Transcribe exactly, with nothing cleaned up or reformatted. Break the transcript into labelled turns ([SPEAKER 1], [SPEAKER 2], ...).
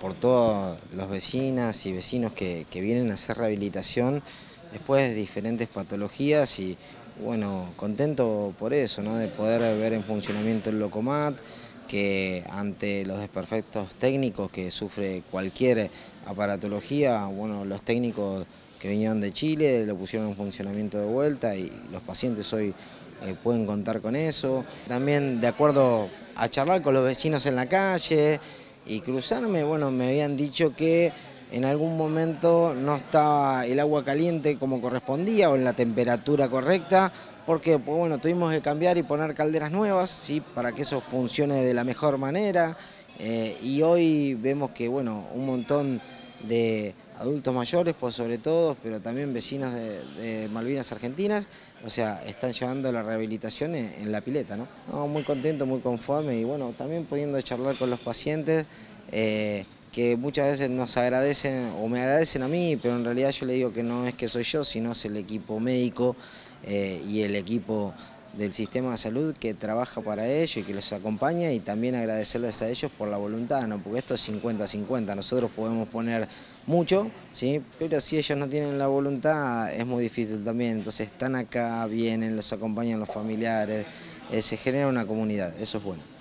[SPEAKER 1] por todos los vecinas y vecinos que, que vienen a hacer rehabilitación después de diferentes patologías y bueno, contento por eso, ¿no? De poder ver en funcionamiento el Locomat, que ante los desperfectos técnicos que sufre cualquier aparatología, bueno, los técnicos que vinieron de Chile lo pusieron en funcionamiento de vuelta y los pacientes hoy eh, pueden contar con eso. También de acuerdo a charlar con los vecinos en la calle y cruzarme, bueno, me habían dicho que en algún momento no estaba el agua caliente como correspondía o en la temperatura correcta, porque pues bueno, tuvimos que cambiar y poner calderas nuevas, ¿sí? Para que eso funcione de la mejor manera. Eh, y hoy vemos que bueno, un montón de adultos mayores, pues sobre todo, pero también vecinos de, de Malvinas Argentinas, o sea, están llevando la rehabilitación en, en la pileta, ¿no? No, muy contento, muy conforme y bueno, también pudiendo charlar con los pacientes, eh, que muchas veces nos agradecen o me agradecen a mí, pero en realidad yo le digo que no es que soy yo, sino es el equipo médico eh, y el equipo del sistema de salud que trabaja para ellos y que los acompaña, y también agradecerles a ellos por la voluntad, ¿no? Porque esto es cincuenta cincuenta, nosotros podemos poner mucho, ¿sí? Pero si ellos no tienen la voluntad es muy difícil también, entonces están acá, vienen, los acompañan los familiares, eh, se genera una comunidad, eso es bueno.